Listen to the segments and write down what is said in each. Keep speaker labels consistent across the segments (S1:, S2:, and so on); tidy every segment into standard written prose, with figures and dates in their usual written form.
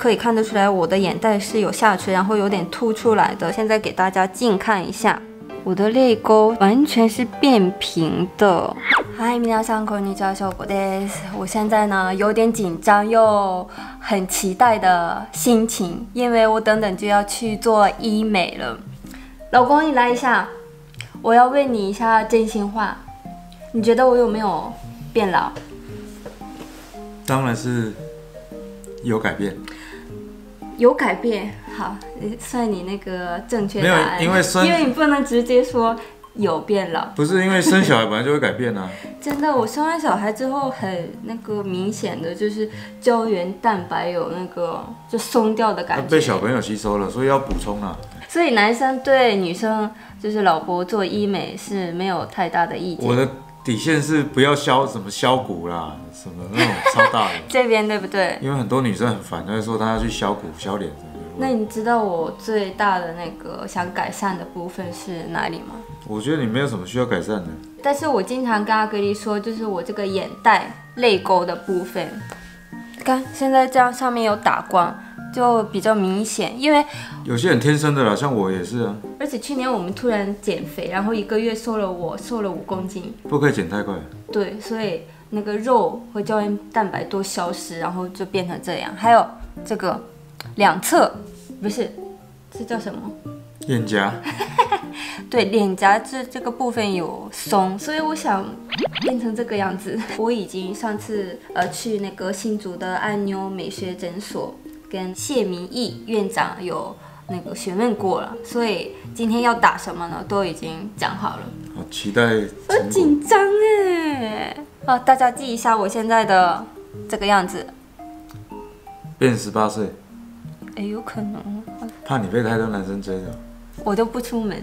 S1: 可以看得出来我的眼袋是有下垂，然后有点凸出来的。现在给大家近看一下，我的泪沟完全是变平的。嗨，皆さんこんにちは、小果です。我现在呢有点紧张又很期待的心情，因为我等等就要去做医美了。老公，你来一下，我要问你一下真心话，你觉得我有没有变老？
S2: 当然是有改变。
S1: 有改变，好，算你那个正确答案。
S2: 没有，因为
S1: 你不能直接说有变老。
S2: 不是因为生小孩本来就会改变啊。
S1: 真的，我生完小孩之后，很那个明显的就是胶原蛋白有那个就松掉的感觉，
S2: 被小朋友吸收了，所以要补充啊。
S1: 所以男生对女生就是老婆做医美是没有太大的意见。
S2: 我的底线是不要削骨啦，什么那种超大的。
S1: 这边对不对？
S2: 因为很多女生很烦，她就说她要去削骨、削脸什么的。
S1: 那你知道我最大的那个想改善的部分是哪里吗？
S2: 我觉得你没有什么需要改善的。
S1: 但是我经常跟阿格丽说，就是我这个眼袋、泪沟的部分，看现在这样上面有打光，就比较明显。因为
S2: 有些人天生的啦，像我也是啊。
S1: 而且去年我们突然减肥，然后1个月瘦了5公斤。
S2: 不可以减太快。
S1: 对，所以那个肉和胶原蛋白都消失，然后就变成这样。还有这个两侧，不是，这叫什么？
S2: 脸颊。
S1: 对，脸颊这个部分有松，所以我想变成这个样子。我已经上次去那个新竹的安妞美学诊所跟谢明义院长有那个询问过了，所以今天要打什么呢，都已经讲好了。
S2: 好期待。
S1: 我紧张哎！好，大家记一下我现在的这个样子。
S2: 变18岁。
S1: 哎，有可能。
S2: 怕你被太多男生追了。
S1: 我都不出门。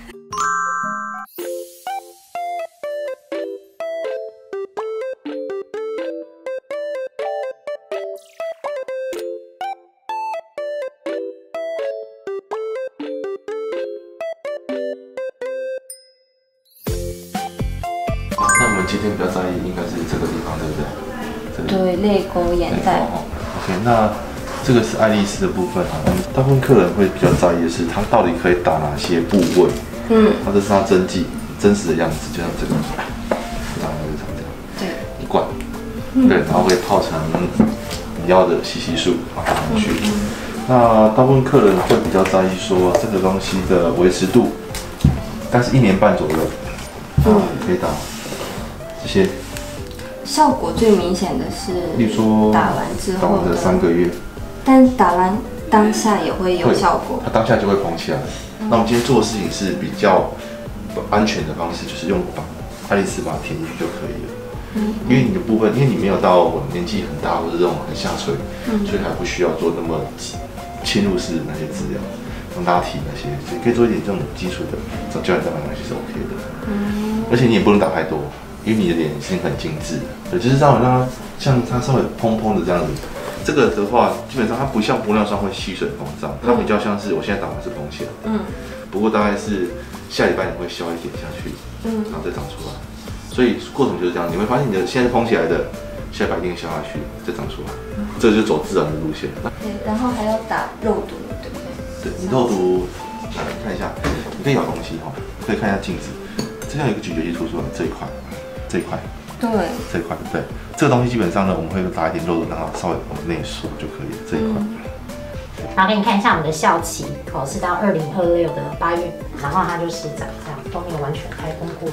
S3: 那我们今天比较在意应该是这个地方，对不对？
S1: 对，泪沟、眼袋。
S3: OK， 那这个是爱丽丝的部分哈。我们大部分客人会比较在意的是，它到底可以打哪些部位？它这是它针剂真实的样子，就像这个，打完就长这样。
S1: 对，
S3: 一罐。对，然后会泡成你要的细细数放进去。那大部分客人会比较在意说这个东西的维持度，大概是1年半左右。可以打这些。
S1: 效果最明显的是，
S3: 例如说
S1: 打完之后
S3: 的3个月，
S1: 但打完当下也会有效果，
S3: 它当下就会膨起来。那我们今天做的事情是比较安全的方式，就是用爱丽丝把它填进去就可以了。因为你的部分，因为你没有到年纪很大或者这种很下垂，所以还不需要做那么侵入式的那些治疗，拉提那些，所以可以做一点这种基础的胶原蛋白那些是 OK 的。而且你也不能打太多，因为你的脸是很精致的，对，就是让它像它稍微蓬蓬的这样子。这个的话，基本上它不像玻尿酸会吸水膨胀，它比较像是我现在打完是膨起来，不过大概是下礼拜你会消一点下去，然后再长出来。所以过程就是这样，你会发现你的现在膨起来的，下礼拜一定消下去，再长出来，这就是走自然的路线。
S1: 对，然后还要打肉毒，对不对？
S3: 对，你肉毒，来看一下，你可以咬东西哈，可以看一下镜子。这样有一个咀嚼肌突出来这一块，
S1: 对，
S3: 这一块，对，这个东西基本上呢，我们会打一点肉毒，让它稍微往内缩就可以了，这一块。
S4: 然后给你看一下我们的效期，是到2026的8月，然后它就是长这样，后面完全开封过。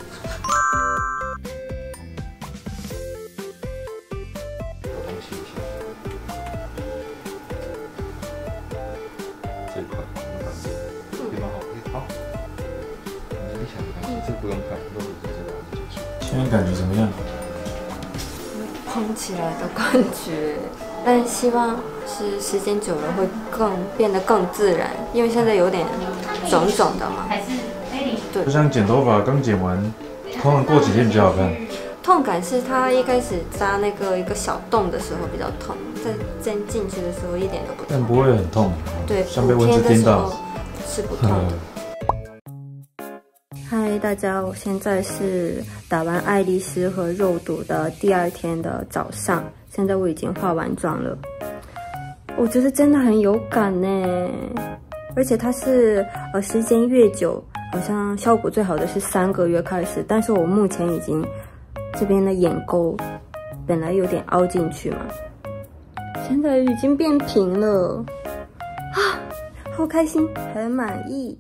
S3: 这一块，地方好，你想看，这不用看，肉毒直接拿就结束。
S2: 现在感觉怎么样？
S1: 蓬起来的感觉，但希望是时间久了会变得更自然，因为现在有点肿肿的嘛。对，
S2: 就像剪头发刚剪完，通常过几天比较好看。
S1: 痛感是它一开始扎那个一个小洞的时候比较痛，在针进去的时候一点都不痛。
S2: 但不会很痛。
S1: 对，
S2: 像被蚊子叮到。
S1: 是不痛的。嗨，大家，我现在是打完爱丽丝和肉毒的第2天的早上，现在我已经化完妆了。 我觉得真的很有感呢。而且它是时间越久，好像效果最好的是3个月开始，但是我目前已经这边的眼沟本来有点凹进去嘛，现在已经变平了啊，好开心，很满意。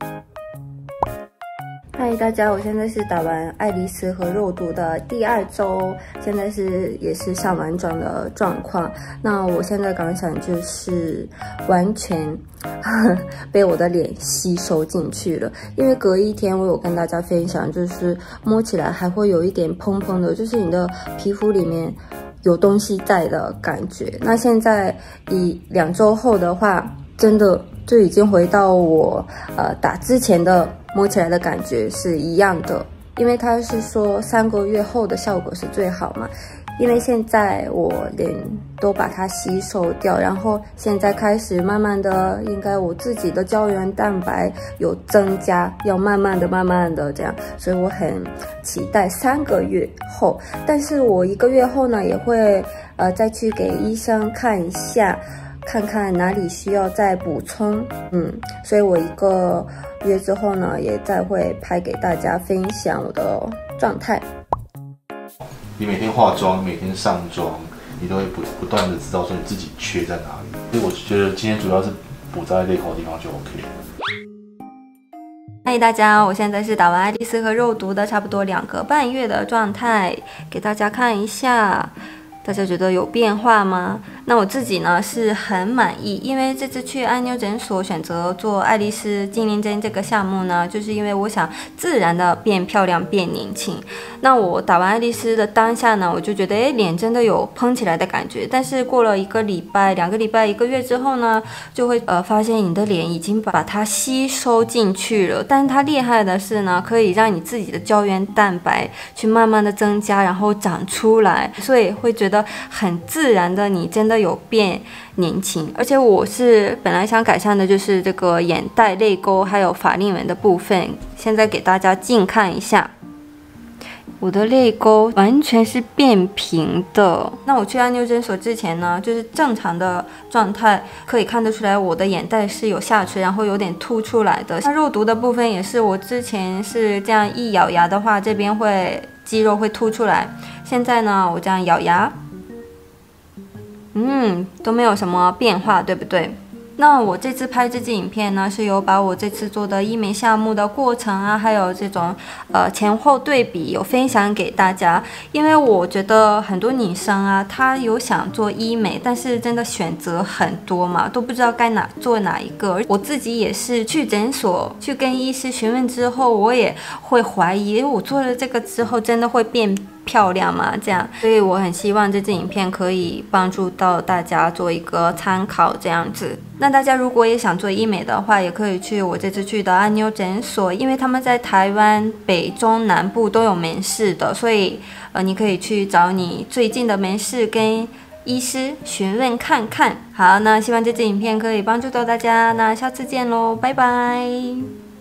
S1: 嗨，大家，我现在是打完爱丽丝和肉毒的第2周，现在也是上完妆的状况。那我现在感想就是完全被我的脸吸收进去了，因为隔1天我有跟大家分享，就是摸起来还会有一点蓬蓬的，就是你的皮肤里面有东西在的感觉。那现在以2周后的话，真的就已经回到我打之前的摸起来的感觉是一样的，因为他是说3个月后的效果是最好嘛。因为现在我脸都把它吸收掉，然后现在开始慢慢的，应该我自己的胶原蛋白有增加，要慢慢的这样，所以我很期待3个月后。但是我1个月后呢，也会再去给医生看一下，看看哪里需要再补充，所以我1个月之后呢，也再会拍给大家分享我的状态。
S3: 你每天化妆，每天上妆，你都会不断的知道说你自己缺在哪里。所以我觉得今天主要是补在泪口的地方就 OK 了。
S1: 嗨，大家，我现在是打完爱丽丝和肉毒的差不多2个半月的状态，给大家看一下。大家觉得有变化吗？那我自己呢是很满意，因为这次去安妞诊所选择做爱丽丝精灵针这个项目呢，就是因为我想自然的变漂亮变年轻。那我打完爱丽丝的当下呢，我就觉得脸真的有嘭起来的感觉，但是过了1个礼拜、2个礼拜、1个月之后呢，就会发现你的脸已经把它吸收进去了。但是它厉害的是呢，可以让你自己的胶原蛋白去慢慢的增加，然后长出来，所以会觉得很自然的，你真的有变年轻。而且我是本来想改善的就是这个眼袋、泪沟还有法令纹的部分，现在给大家近看一下。我的泪沟完全是变平的。那我去安妞诊所之前呢，就是正常的状态，可以看得出来我的眼袋是有下垂，然后有点凸出来的。那肉毒的部分也是，我之前是这样一咬牙的话，这边会肌肉会凸出来。现在呢，我这样咬牙，都没有什么变化，对不对？那我这次拍这支影片呢，是有把我这次做的医美项目的过程啊，还有这种前后对比有分享给大家。因为我觉得很多女生啊，她有想做医美，但是真的选择很多嘛，都不知道该做哪一个。我自己也是去诊所去跟医师询问之后，我也会怀疑，我做了这个之后真的会变漂亮吗？这样，所以我很希望这支影片可以帮助到大家做一个参考，这样子。那大家如果也想做医美的话，也可以去我这次去的安妞诊所，因为他们在台湾北中南部都有门市的，所以你可以去找你最近的门市跟医师询问看看。好，那希望这支影片可以帮助到大家，那下次见喽，拜拜。